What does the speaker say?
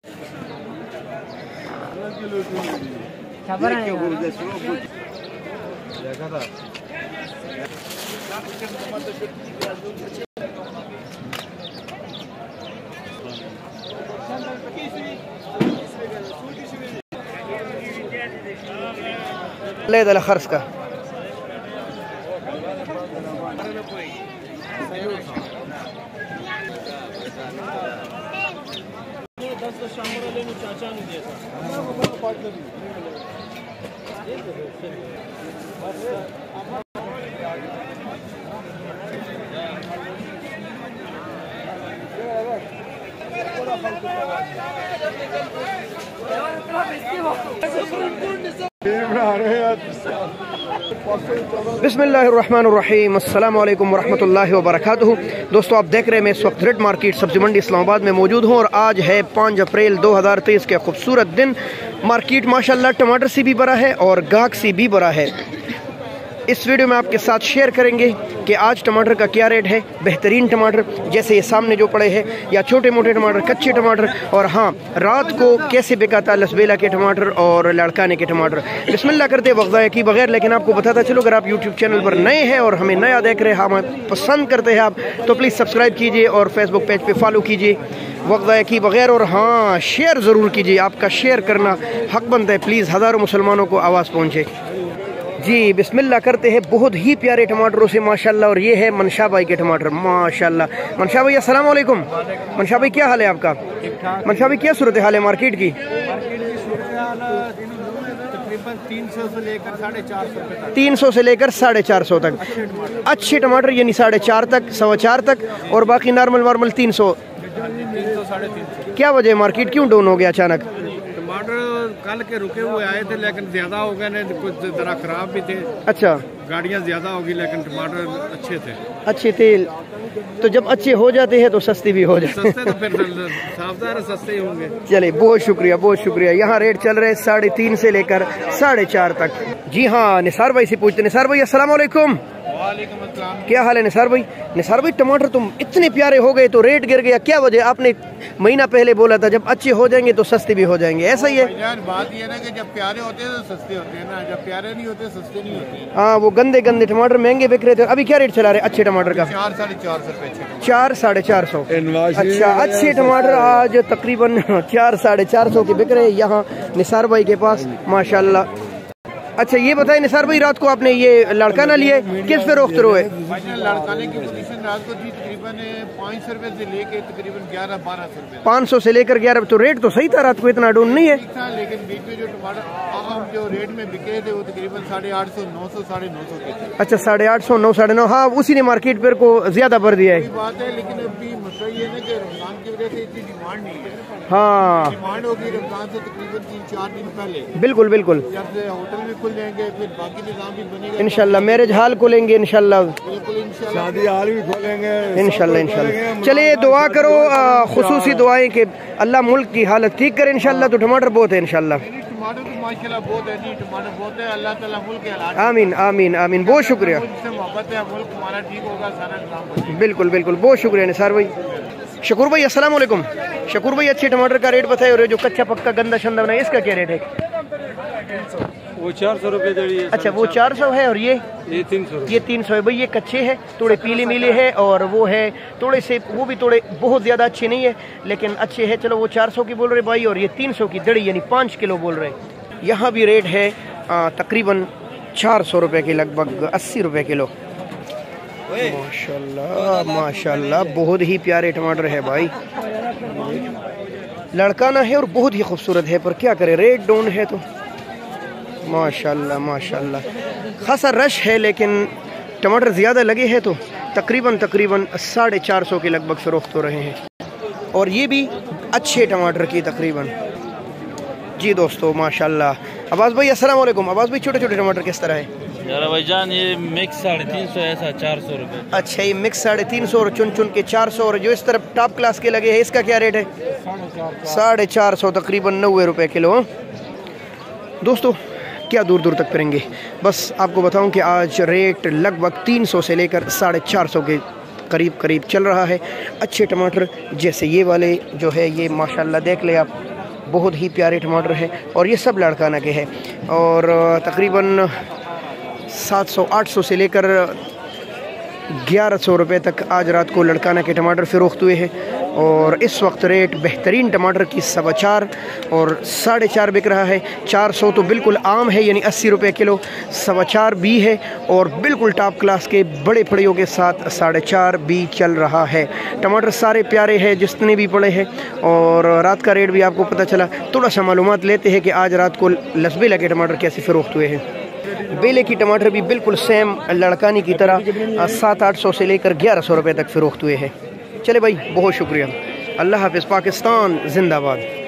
ले दल खर्च का बिस्मिल्लाहिर्रहमानिर्रहीम, अस्सलामु अलैकुम वरहमतुल्लाहि वबरकातुहू। दोस्तों, आप देख रहे हैं मैं इस वक्त रेड मार्केट सब्जी मंडी इस्लामाबाद में मौजूद हूँ और आज है 5 अप्रैल 2023 के खूबसूरत दिन। मार्केट माशाल्लाह टमाटर से भी बड़ा है और गाहक से भी बड़ा है। इस वीडियो में आपके साथ शेयर करेंगे कि आज टमाटर का क्या रेट है। बेहतरीन टमाटर जैसे ये सामने जो पड़े हैं, या छोटे मोटे टमाटर, कच्चे टमाटर, और हाँ, रात को कैसे बिकाता लसबेला के टमाटर और लड़काने के टमाटर। बिस्मिल्लाह करते वक्त ज़ाया की बगैर, लेकिन आपको बताता चलो, अगर आप यूट्यूब चैनल पर नए हैं और हमें नया देख रहे हैं, हमें पसंद करते हैं आप, तो प्लीज़ सब्सक्राइब कीजिए और फेसबुक पेज पर फॉलो कीजिए वक्त ज़ाया की बगैर। और हाँ, शेयर ज़रूर कीजिए, आपका शेयर करना हक बनता है। प्लीज़ हज़ारों मुसलमानों को आवाज़ पहुँचे जी। बिस्मिल्लाह करते हैं। बहुत ही प्यारे टमाटरों से माशाल्लाह। और ये है मनशा भाई के टमाटर माशाल्लाह। मनशा भाई अस्सलाम वालेकुम। मनशा भाई क्या हाल है आपका? मनशा भाई क्या सूरत हाल है मार्केट की? तकरीबन 300 से लेकर 450 300 से लेकर 450 तक अच्छे टमाटर, यानी 4.5 तक, 4.25 तक, और बाकी नॉर्मल 300 300-350। क्या वजह, मार्केट क्यों डाउन हो गया अचानक? टमाटर कल के रुके हुए आए थे, लेकिन ज्यादा हो गए, कुछ जरा खराब भी थे। अच्छा, गाड़ियां ज्यादा होगी, लेकिन टमाटर अच्छे थे। अच्छे थे, तो जब अच्छे हो जाते हैं तो सस्ते भी हो जाते हैं। सस्ते तो फिर साफ सस्ते ही होंगे। चले, बहुत शुक्रिया बहुत शुक्रिया। यहाँ रेट चल रहे 3.5 से लेकर 4.5 तक। जी हाँ, निसार भाई से पूछते। निसार भाई अस्सलाम वालेकुम। वालेकुम अस्सलाम। क्या हाल है निसार भाई? निसार भाई, टमाटर तुम इतने प्यारे हो गए तो रेट गिर गया, क्या वजह? आपने महीना पहले बोला था जब अच्छे हो जाएंगे तो सस्ते भी हो जाएंगे, ऐसा ही है? यार बात ये ना कि जब प्यारे होते हैं तो सस्ते होते हैं ना, जब प्यारे नहीं होते सस्ते नहीं होते। हाँ, वो गंदे गंदे टमाटर महंगे बिक रहे थे। अभी क्या रेट चला रहे अच्छे टमाटर का? 400-450 रुपए। 400-450। अच्छा, अच्छे टमाटर आज तकरीबन 400-450 के बिक रहे हैं यहाँ निसार भाई के पास माशाल्लाह। अच्छा, ये बताएं निसार भाई, रात को आपने ये लड़काना लिए, किस पे रोकते रहे? लड़काने की रात को थी तकरीबन 500 रुपए से लेके तकरीबन 1100-1200 रुपए। 500 से लेकर 11, तो रेट तो सही था रात को, इतना डाउन नहीं है। लेकिन बीच में जो टमाटर जो रेट में बिके थे वो तकरीबन 850, 900, 950 के थे। अच्छा, 850, 900, 950। हाँ, उसी ने मार्केट पर को ज्यादा भर दिया है। बात है, लेकिन अभी मसला ये है कि रमजान की वजह से इतनी डिमांड नहीं है। हाँ, डिमांड होगी रमजान से तकरीबन 3-4 दिन पहले। बिल्कुल बिल्कुल। जब से होटल भी खुल जाएंगे, फिर बाकी निजाम भी बनेगा इंशाल्लाह। मैरिज हॉल खोलेंगे इंशाल्लाह, बिल्कुल इंशाल्लाह। शादी हॉल भी खोलेंगे इंशाल्लाह इंशाल्लाह। चलिए, दुआ करो, खुसूसी दुआएं कि अल्लाह मुल्क की हालत ठीक करे इंशाल्लाह। तो टमाटर बहुत है इंशाल्लाह। टमाटर तो माशाल्लाह बहुत है जी, टमाटर बहुत है। अल्लाह ताला मुल्क के हालात। आमीन आमीन आमीन। बहुत शुक्रिया। मुझसे मोहब्बत है, मुल्क हमारा ठीक होगा, सारा निजाम। बिल्कुल बिल्कुल, बहुत शुक्रिया निसार भाई। शकूर भाई अस्सलाम वालेकुम। शकूर भाई, अच्छे टमाटर का रेट बताए, और जो कच्चा पक्का गंदा शंदा बना इसका क्या रेट है? वो 400 रुपए। अच्छा, वो 400 है, और ये 300। ये 300 है भाई। ये कच्चे हैं, थोड़े पीले मीले हैं, और वो है थोड़े से, वो भी थोड़े बहुत ज्यादा अच्छे नहीं है लेकिन अच्छे है। चलो, वो 400 की बोल रहे भाई, और ये 300 की दड़ी यानी 5 किलो बोल रहे। यहाँ भी रेट है तकरीबन 400 रुपए के लगभग, 80 रुपए किलो। माशाल्लाह माशाल्लाह, बहुत ही प्यारे टमाटर है भाई। लड़काना है और बहुत ही खूबसूरत है, पर क्या करें, रेट डाउन है तो माशाल्लाह माशाल्लाह। खासा रश है, लेकिन टमाटर ज़्यादा लगे हैं तो तकरीबन 450 के लगभग फ़रोख्त हो रहे हैं। और ये भी अच्छे टमाटर की तकरीबन। जी दोस्तों माशाल्लाह। अब्बास भाई अस्सलाम वालेकुम। अब्बास भाई, छोटे छोटे टमाटर किस तरह है? यार भाईजान, ये मिक्स 350 ऐसा 400 रुपए। अच्छा, ये मिक्स 350 और चुन चुन के 400, और जो इस तरफ टॉप क्लास के लगे हैं इसका क्या रेट है? 450 तकरीबन 90 रुपए किलो। दोस्तों, क्या दूर दूर तक फिरेंगे, बस आपको बताऊं कि आज रेट लगभग 300 से लेकर 450 के करीब करीब चल रहा है। अच्छे टमाटर जैसे ये वाले जो है, ये माशाल्लाह देख ले आप, बहुत ही प्यारे टमाटर है और ये सब लाड़काना के हैं और तकरीबन 700-800 से लेकर 1100 रुपये तक आज रात को लाड़काना के टमाटर फ़रोख्त हुए हैं। और इस वक्त रेट बेहतरीन टमाटर की 4.25 और 4.5 बिक रहा है। 400 तो बिल्कुल आम है यानी 80 रुपये किलो, 4.25 भी है और बिल्कुल टॉप क्लास के बड़े फड़ियों के साथ 4.5 भी चल रहा है। टमाटर सारे प्यारे हैं जितने भी पड़े हैं और रात का रेट भी आपको पता चला। थोड़ा सा मालूमात लेते हैं कि आज रात को लसबेला के टमाटर कैसे फ़रोख्त हुए हैं। बेले की टमाटर भी बिल्कुल सेम लड़कानी की तरह 700-800 से लेकर 1100 रुपये तक फ़रोख्त हुए हैं। चले भाई, बहुत शुक्रिया। अल्लाह हाफ़िज़। पाकिस्तान जिंदाबाद।